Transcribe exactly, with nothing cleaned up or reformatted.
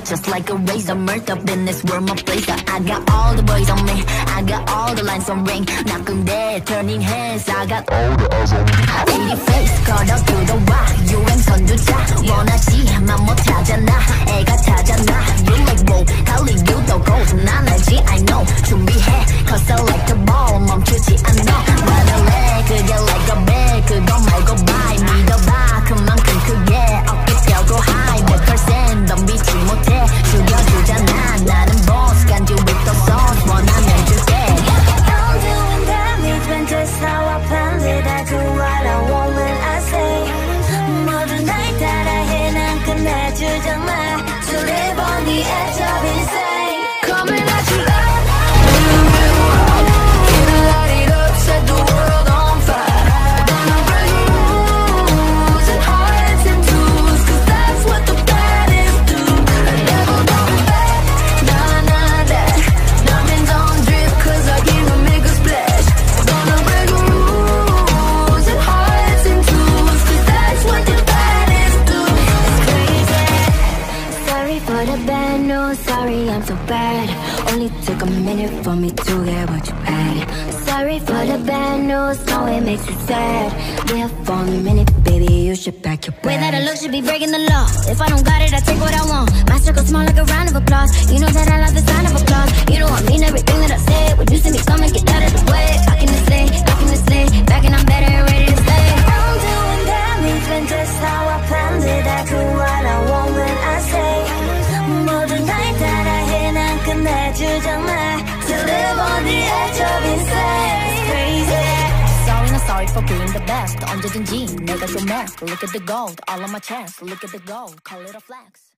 just like a razor. Murked up in this world, my blazer. I got all the boys on me, I got all the lines on ring. Not there, turning heads, I got all the eyes on me. eighty face, 걸어 들어와 유행 선두자. 원하지만 못하잖아, 애가 타잖아. You like whoa, 할리 you 더 gold. 난 알지, I know. 준비해, cause I like the ball. 멈추지 않아, 말할래. 그게 like a bag, 그거 말고 bye. 믿어봐, 그만큼 크게 어깨 펴고 high. 백 퍼센트 덤비지 못해, 죽여주잖아. 나는 boss, 간 do with the sauce. 원하면 줄게. I'm doing damage when just how I planned it. I do what I want when I say. 모든 날 따라해, 난 끝내주잖아. To live on the edge of insane. Coming at you like sorry, I'm so bad. Only took a minute for me to get what you had. Sorry for the bad news, no it makes you sad. Yeah, for a minute, baby, you should pack your bags. Way that I look should be breaking the law. If I don't got it, I take what I want. My circle small like a round of applause. You know that I love the sound of applause. You know I mean everything that I say. When you see me come and get out of the way. Back in the sleigh, back in the sleigh, back and I'm better and ready to stay. I'm doing damage when just how I planned it. I do what I want when I say. 모든 날 따라해, 난 끝내주잖아. To live on the edge of insane. It's crazy. Sorry, not sorry for being the best. 언제든지 내가 좀 mess. Look at the gold, all on my chest. Look at the gold, call it a flex.